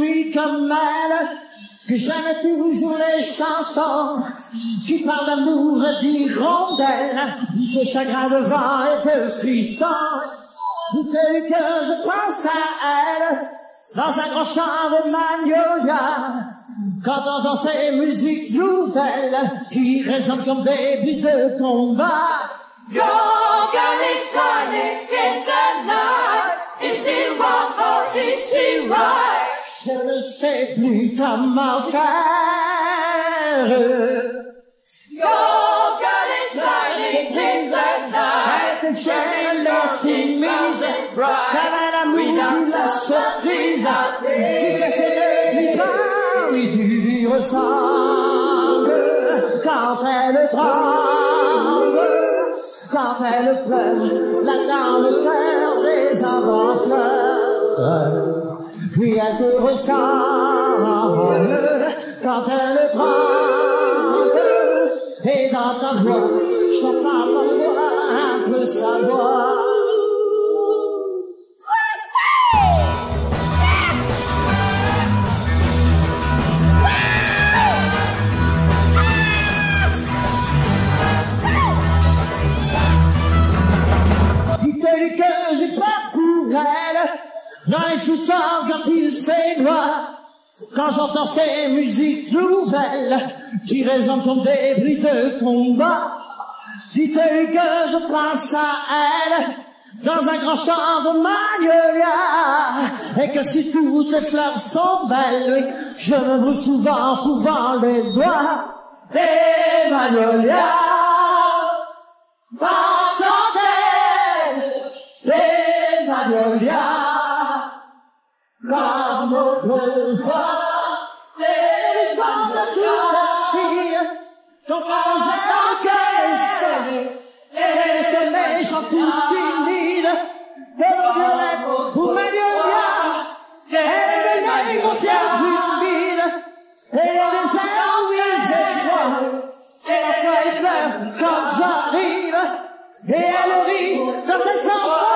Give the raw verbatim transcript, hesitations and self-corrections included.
suis comme elle, que j'aime toujours les chansons qui parlent d'amour et d'hirondelles, de chagrin de vent et de frissons. Dès que je pense à elle, dans un grand champ de magnolia, quand dans ces musiques nouvelles qui résonnent comme des bruits de combat. Your girl is shining in the night. Is she wrong or is she right? Je ne sais plus comment faire. Your girl is shining in the night. Shining in the bright. Comme un amour, la surprise. Tu que c'est de vivant, oui, tu lui ressembles. Quand elle tremble, quand elle pleure, là dans le cœur des enfants fleurs. Puis elle te ressemble, quand elle tremble, et dans ta voix, j'entends parfois un peu sa voix. Dites-lui que j'ai pas pour elle, dans les sous-sols quand il s'éloigne, quand j'entends ces musiques nouvelles qui résonnent comme des bruits de combat. Dites-lui que je pense à elle dans un grand champ de magnolia, et que si toutes les fleurs sont belles, oui, je me brûle souvent, souvent les doigts des magnolias. Pensant d'elle, des magnolias. Comme autrefois, les hommes de tout aspirent, composant qu'elles s'aiment, et ce méchant tout timide, comme violette ou magnolia, et les négociations humides, et les airs où ils effroient, et la fois ils pleurent quand j'arrive, et elle rit quand elle s'en va.